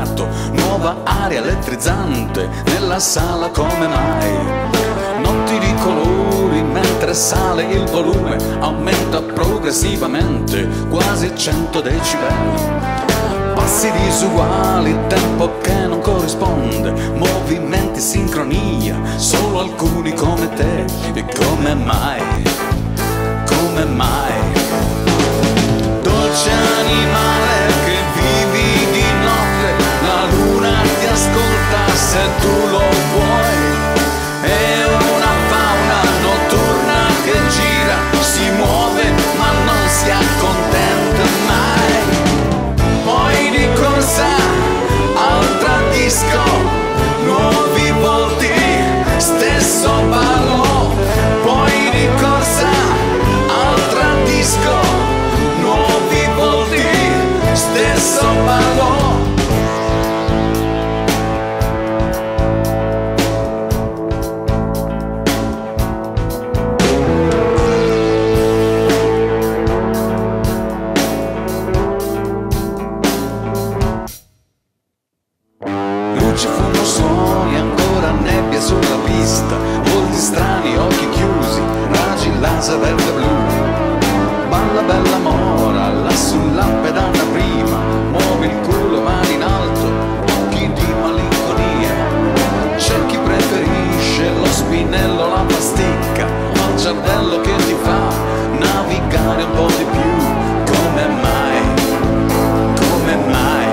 sguardo, nuova aria elettrizzante nella sala, come mai? Notti di colori mentre sale il volume, aumenta progressivamente quasi 100 decibel. Passi disuguali, tempo che non corrisponde, movimenti, sincronia, solo alcuni come te. E come mai? Come mai? Dolce animale che vivi di notte, la luna ti ascolta se tu lo vuoi. È una fauna notturna che gira, si muove ma non si accontenta mai. Poi di corsa al disco, nuovi volti, stesso ballo. Poi di corsa al disco, nuovi volti, stesso ballo. Luci, fumo, suoni, ancora nebbia sulla pista, volti strani, occhi chiusi, raggi laser verde blu. Balla bella mora, lassù pedana prima, muovi il culo, mani in alto, occhi di malinconia. C'è chi preferisce lo spinello, la pasticca, ma il cervello che ti fa navigare un po' di più. Come mai? Come mai?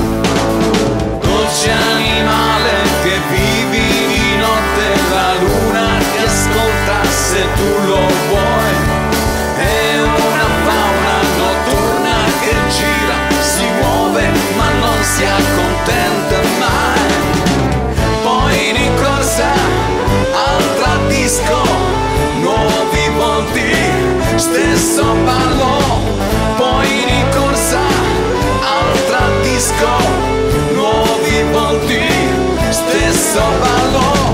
Dolce animale che vivi di notte, la luna ti ascolta se tu lo vuoi. È una fauna notturna che gira, si muove ma non si accontenta mai. Poi di corsa al disco, nuovi volti, stesso ballo. Poi di corsa al disco, nuovi volti, stesso ballo.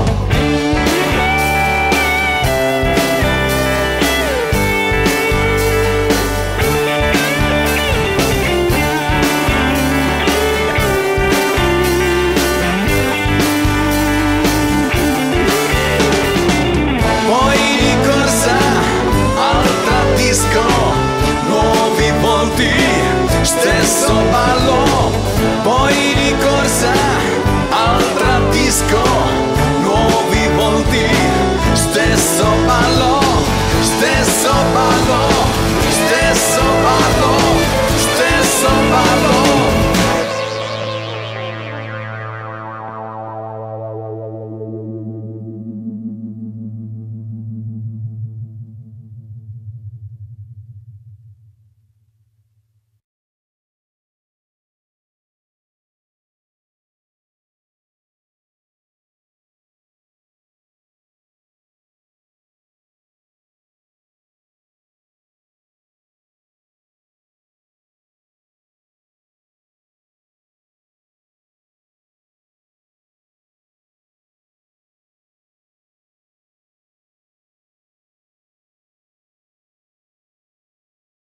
Poi di corsa al disco, nuovi volti, stesso ballo. Poi di corsa